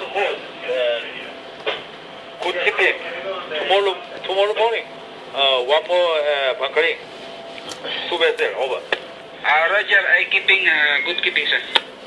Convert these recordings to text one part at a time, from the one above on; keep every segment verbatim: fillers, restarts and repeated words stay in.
hose. Uh, good keeping. Tomorrow, tomorrow morning, uh, one more uh, bunkering. Two vessels, over. Uh, Roger, I keeping, uh, good keeping, sir.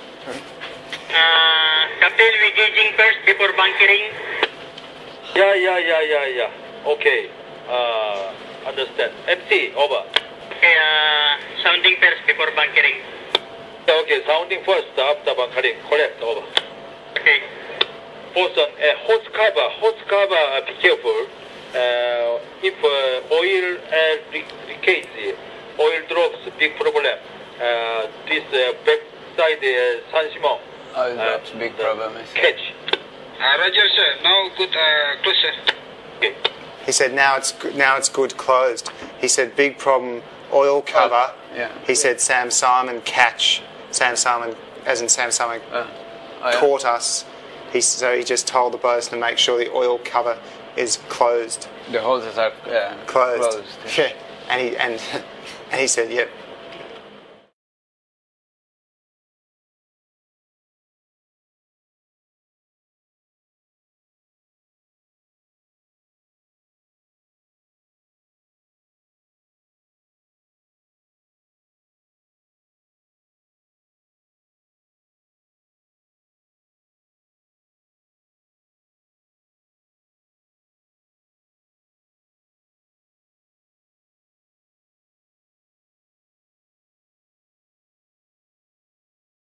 Uh, Captain, we gauging first before bunkering. Yeah, yeah, yeah, yeah, yeah. Okay. Uh, understand. M C, over. Okay, uh, sounding first before bunkering. Yeah, okay, sounding first after bunkering. Correct, over. Okay. Boston, uh, hose cover, hose cover, uh, be careful. Uh, if uh, oil uh, le- leakage, oil drops, big problem. Uh, this uh, backside uh, San Simon. Oh, that's a big problem, I see. Catch. Uh, Roger, sir. Now good, uh, close, sir. Okay. He said now it's good- now it's good closed. He said big problem, oil cover. yeah. He said Sam Simon catch. Sam Simon, as in Sam Simon, Uh, oh, yeah. caught us. He so he just told the bosun to make sure the oil cover is closed. The hoses are uh, Closed. closed. Yeah. And he and and he said, yep.